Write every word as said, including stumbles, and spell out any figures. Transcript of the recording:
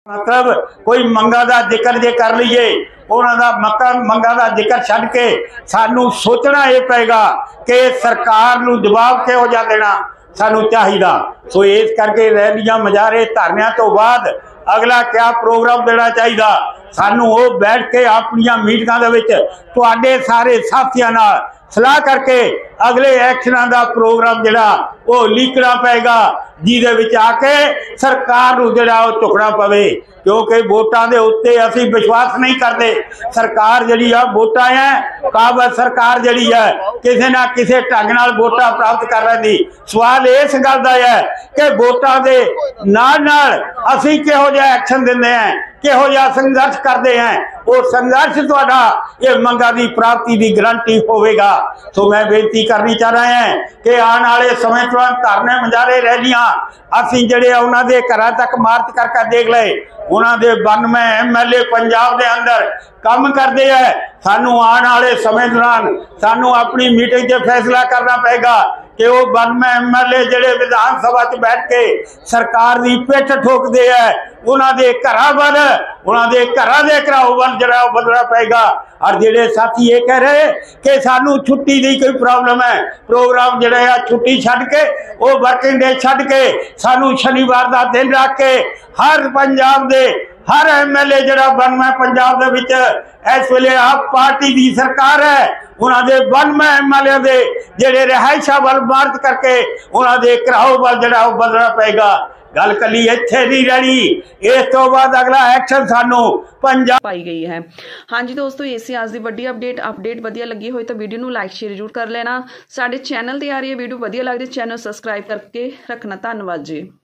मतलब कोई मंगा का जिक्र जे कर लीए उन्होंने मक्का मंगा का जिक्र छड़ के सानू सोचना यह पेगा कि सरकार नू जवाब किहो जा देना सानू चाहिदा। सो इस करके रैलियां मुजाहरे धरनिया तो बाद अगला क्या प्रोग्राम देना चाहिए सानू वो बैठ के अपनिया मीटिंगां दे विच तुहाडे सारे साथियां नाल सलाह करके अगले एक्शनां दा प्रोग्राम जिहड़ा वो लीकना पेगा जिहदे विच आके सरकार नूं जिहड़ा वो झुकना पवे क्योंकि वोटां दे उत्ते असीं विश्वास नहीं करते। सरकार जिहड़ी आ वोटां है काबल सरकार जिहड़ी है किसी ना किसी ढंग नाल वोटां प्राप्त कर रही। सवाल इस गल दा है कि वोटां दे नाल नाल असीं किहो जिहा एक्शन दिंदे हैं किहो जिहा संघर्ष करते हैं वो संघर्ष तुहाडा ये मंगा की प्राप्ति की गारंटी होवेगा। तो मैं बेनती करनी चाह रहा है कि आने वाले समय दौरान धरने मुजाहरे रैलियां असीं जिहड़े उन्हां दे घरां तक मार्च करके देख ले उन्हां दे बानवे एम एल ए पंजाब दे अंदर काम करते हैं। सानू आने वाले समय दौरान सानू अपनी मीटिंग से फैसला करना पेगा कि वो बानवे एम एल ए जिहड़े विधान सभा च बैठ के सरकार की पिठ ठोकते हैं उन्हां दे घरां वल उन्हां दे घरां दे घराओ वल जिहड़ा बदलना पेगा। और जिहड़े साथी ये कह रहे कि सानू छुट्टी की कोई प्रॉब्लम है प्रोग्राम जिहड़ा है छुट्टी छड्ड के वो वर्किंग डे छड्ड के सानू शनिवार का दिन रख के हर पंजाब दे हर एम एल ए जरा बनवे पंजाब दे विच इस वेले आप पार्टी की सरकार है उन्होंने बनवे एम एल ए दे जिहड़े रिहायशा वल मार्च करके उन्होंने घराओ वल जरा बदलना पेगा। गल कली इत्थे नहीं रही इस तो बाद अगला एक्शन सानू पंजाब पाई गई है। हाँ जी दोस्तों इसी आज की वड्डी अपडेट अपडेट वधिया लगी हो तो वीडियो ਨੂੰ लाइक शेयर जरूर कर लेना। साडे चैनल ते आ रही है वीडियो वधिया लगदी चैनल सबसक्राइब करके रखना। धन्यवाद जी।